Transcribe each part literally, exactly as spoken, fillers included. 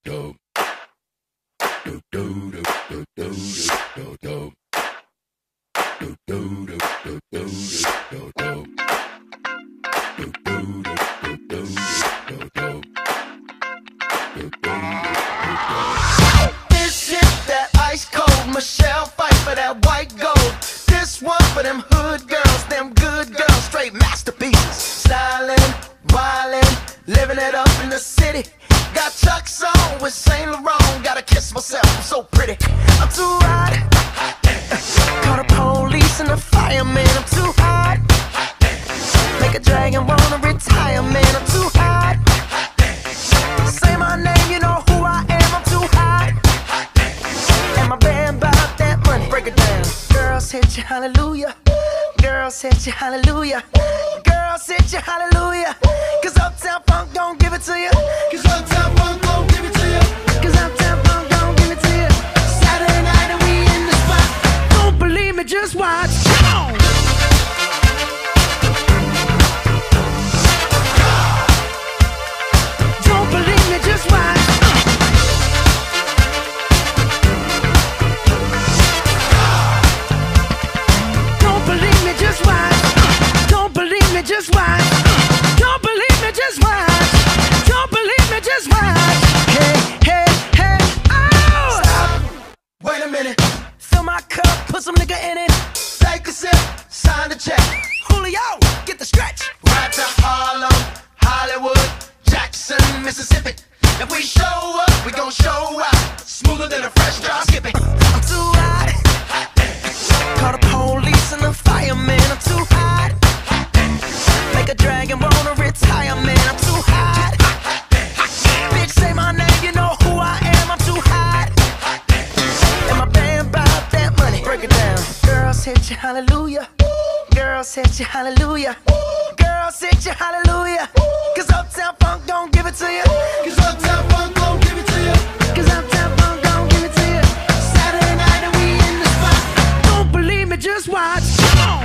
This shit that ice cold, Michelle fight for that white gold. This one for them hood girls, them good girls, straight masterpieces. Stylin', wildin', living it up in the city. Got Chuck's on with Saint Laurent. Gotta kiss myself, I'm so pretty. I'm too hot. Call the police and the fireman. I'm too hot. Make a dragon wanna retire, man. I'm too hot. Say my name, you know who I am. I'm too hot. And my band bought that money. Break it down. Girls hit you, hallelujah. Girls hit you, hallelujah. Girls hit you, hallelujah. Cause Uptown Funk don't give it to you. Cause Uptown Funk don't give it to you. Cause Uptown Funk don't give it to you. Saturday night and we in the spot. Don't believe me, just watch. Come on. Don't believe me, just watch. Don't believe me, just watch. Don't believe me, just watch. Don't believe me, just watch. Don't believe me, just watch. Hey, hey, hey, oh! Stop. Wait a minute. Fill my cup, put some nigga in it. Take a sip, sign the check. Julio, get the stretch. Right to Harlem, Hollywood, Jackson, Mississippi. If we show up, we gon' show out. Smoother than a fresh drop skipping. I'm too hot. Call the police and the fireman. I'm too hot. Make a dragon wanna retire, man. I'm too hot. Bitch, say my name, you know who I am. I'm too hot. And my band bought that money. Break it down. Girls hit you, hallelujah. Girls hit you, hallelujah. Girls hit you, hallelujah. Cause Uptown Funk don't give it to you. Cause Uptown Funk don't give it to you. Cause Uptown Funk don't give it to you. Saturday night and we in the spot. Don't believe me, just watch. Come on.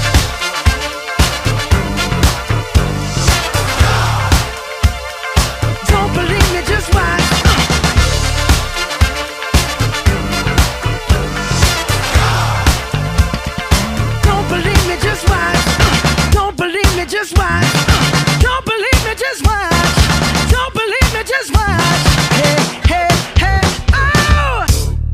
Don't believe me, just watch. Don't believe me, just watch. Don't believe me, just watch. Don't believe me, just watch. Don't believe me, just watch. Hey, hey, hey, oh!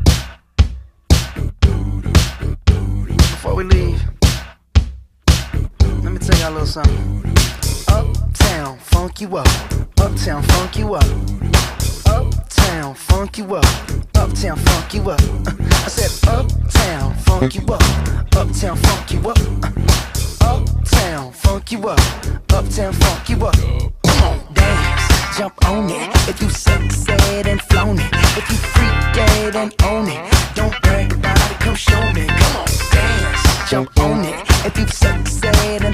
Before we leave, let me tell y'all a little something. Uptown funk you up. Uptown funk you up. Uptown funk you up. Uptown funk you up. I said uptown funk you up. Uptown funk you up. Uptown funk you up. Uptown funk you up. Come on, dance, jump on it. If you sexed and flown it. If you freaked and own it. Don't brag about it, come show me. Come on, dance, jump on it. If you sexed and